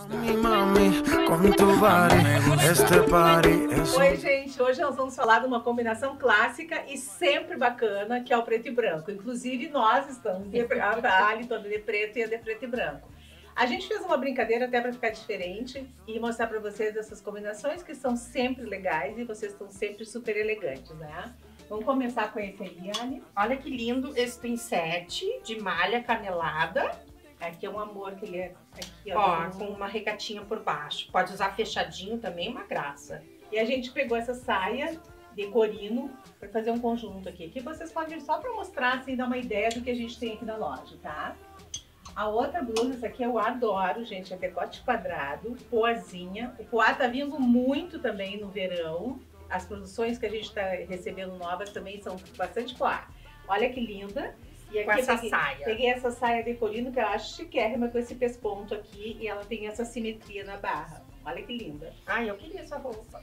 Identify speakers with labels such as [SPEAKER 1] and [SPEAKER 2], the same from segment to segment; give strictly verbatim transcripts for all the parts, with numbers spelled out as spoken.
[SPEAKER 1] Oi, gente, hoje nós vamos falar de uma combinação clássica e sempre bacana, que é o preto e branco. Inclusive, nós estamos, de, a Ali toda de preto e a de preto e branco. A gente fez uma brincadeira até para ficar diferente e mostrar para vocês essas combinações que são sempre legais e vocês estão sempre super elegantes, né? Vamos começar com esse aí, Ali.
[SPEAKER 2] Olha que lindo esse pincete de malha canelada.
[SPEAKER 1] Aqui é um amor que ele é aqui, ó.
[SPEAKER 2] Ó, com uma regatinha por baixo. Pode usar fechadinho também, uma graça.
[SPEAKER 1] E a gente pegou essa saia de corino para fazer um conjunto aqui. Aqui vocês podem só para mostrar, assim, dar uma ideia do que a gente tem aqui na loja, tá? A outra blusa, essa aqui eu adoro, gente, é decote quadrado, poazinha. O poá tá vindo muito também no verão. As produções que a gente tá recebendo novas também são bastante poá. Olha que linda. E aqui
[SPEAKER 2] com essa
[SPEAKER 1] peguei,
[SPEAKER 2] saia.
[SPEAKER 1] Peguei essa saia de corino que eu acho chiquérrima com esse pesponto aqui e ela tem essa simetria na barra. Olha que linda.
[SPEAKER 2] Ai, eu queria essa roupa.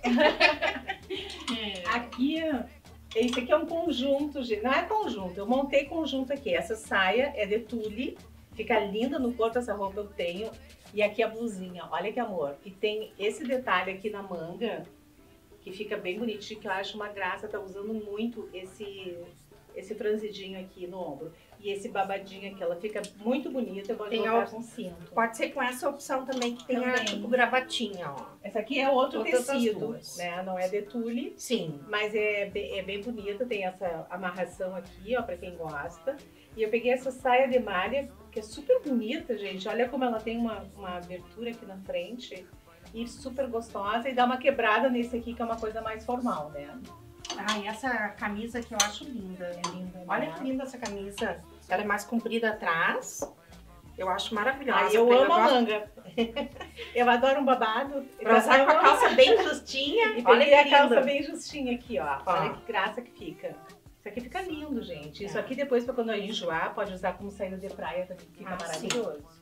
[SPEAKER 1] Aqui, esse aqui é um conjunto, gente. Não é conjunto, eu montei conjunto aqui. Essa saia é de tule, fica linda no corpo, essa roupa eu tenho. E aqui a blusinha, olha que amor. E tem esse detalhe aqui na manga, que fica bem bonitinho, que eu acho uma graça, tá usando muito esse... esse franzidinho aqui no ombro. E esse babadinho aqui, ela fica muito bonita, pode
[SPEAKER 2] Tem
[SPEAKER 1] botar
[SPEAKER 2] a...
[SPEAKER 1] com cinto.
[SPEAKER 2] Pode ser com essa opção também, que tem
[SPEAKER 1] Também.
[SPEAKER 2] a tipo gravatinha, ó.
[SPEAKER 1] Essa aqui é outro
[SPEAKER 2] Todas as
[SPEAKER 1] tecido,
[SPEAKER 2] duas.
[SPEAKER 1] né? Não é de tule,
[SPEAKER 2] Sim.
[SPEAKER 1] mas é bem, é bem bonita, tem essa amarração aqui, ó, pra quem gosta. E eu peguei essa saia de malha, que é super bonita, gente. Olha como ela tem uma, uma abertura aqui na frente. E super gostosa, e dá uma quebrada nesse aqui, que é uma coisa mais formal, né?
[SPEAKER 2] Ai, essa camisa que eu acho linda.
[SPEAKER 1] É linda,
[SPEAKER 2] Olha
[SPEAKER 1] né?
[SPEAKER 2] que linda essa camisa. Ela é mais comprida atrás. Eu acho maravilhosa.
[SPEAKER 1] Ah, eu
[SPEAKER 2] Tem-
[SPEAKER 1] amo a
[SPEAKER 2] gosto
[SPEAKER 1] manga. Eu adoro um babado.
[SPEAKER 2] Pra usar com a
[SPEAKER 1] Eu-
[SPEAKER 2] calça bem justinha.
[SPEAKER 1] E
[SPEAKER 2] Olha
[SPEAKER 1] peguei
[SPEAKER 2] que
[SPEAKER 1] a calça
[SPEAKER 2] linda.
[SPEAKER 1] bem justinha aqui, ó.
[SPEAKER 2] Ó.
[SPEAKER 1] Olha que graça que fica. Isso aqui fica lindo, gente. Isso
[SPEAKER 2] É.
[SPEAKER 1] aqui depois, pra quando eu enjoar, pode usar como saída de praia também. Fica
[SPEAKER 2] Ah,
[SPEAKER 1] maravilhoso.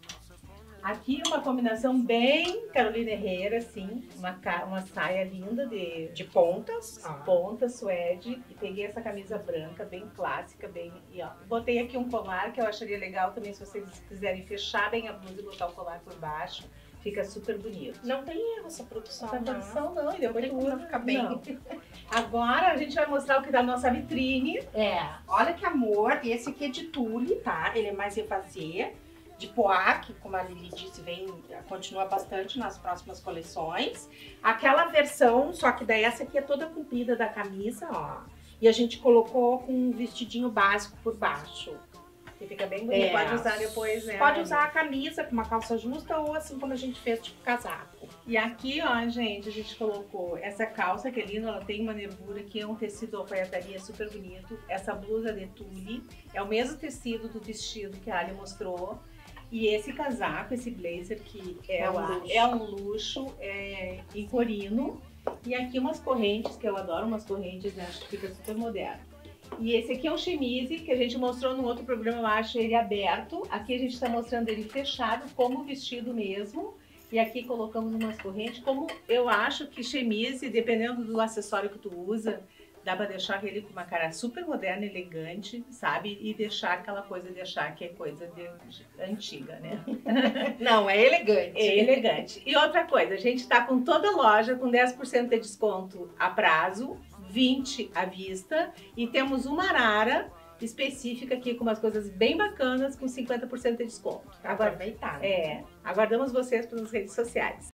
[SPEAKER 1] Aqui uma combinação bem Carolina Herrera, assim. Uma, ca- uma saia linda de,
[SPEAKER 2] De pontas. ó.
[SPEAKER 1] ponta, suede. E peguei essa camisa branca, bem clássica, bem... E, ó, botei aqui um colar que eu acharia legal também, se vocês quiserem fechar bem a blusa e botar o colar por baixo. Fica super bonito.
[SPEAKER 2] Não tem erro essa produção.
[SPEAKER 1] Essa
[SPEAKER 2] não.
[SPEAKER 1] produção não, e depois
[SPEAKER 2] tem
[SPEAKER 1] tu
[SPEAKER 2] como
[SPEAKER 1] usa.
[SPEAKER 2] ficar bem.
[SPEAKER 1] Não. Agora a gente vai mostrar o que dá na nossa vitrine.
[SPEAKER 2] É, olha que amor. Esse aqui é de tule, tá? Ele é mais evasê, de poá, que como a Lili disse, vem, continua bastante nas próximas coleções. Aquela versão, só que daí essa aqui é toda comprida da camisa, ó. E a gente colocou com um vestidinho básico por baixo.
[SPEAKER 1] Que fica bem bonito.
[SPEAKER 2] É.
[SPEAKER 1] Pode usar depois, né?
[SPEAKER 2] Pode usar a camisa com uma calça justa ou assim como a gente fez, tipo casaco.
[SPEAKER 1] E aqui, ó, gente, a gente colocou essa calça que é linda, ela tem uma nervura aqui, é um tecido alfaiataria super bonito. Essa blusa de tule é o mesmo tecido do vestido que a Ali mostrou. E esse casaco, esse blazer que é,
[SPEAKER 2] É um
[SPEAKER 1] lá,
[SPEAKER 2] luxo.
[SPEAKER 1] é um luxo, é em corino. E aqui umas correntes, que eu adoro umas correntes, né? Acho que fica super moderno. E esse aqui é um chemise, que a gente mostrou no outro programa, eu acho ele aberto. Aqui a gente está mostrando ele fechado, como vestido mesmo. E aqui colocamos umas correntes, como eu acho que chemise, dependendo do acessório que tu usa, dá pra deixar ele com uma cara super moderna, elegante, sabe? E deixar aquela coisa de achar que é coisa de, antiga, né?
[SPEAKER 2] Não, é elegante.
[SPEAKER 1] É elegante. E outra coisa, a gente tá com toda a loja com dez por cento de desconto a prazo, vinte por cento à vista. E temos uma arara específica aqui com umas coisas bem bacanas com cinquenta por cento de desconto.
[SPEAKER 2] Pra aproveitar, né?
[SPEAKER 1] É, aguardamos vocês pelas redes sociais.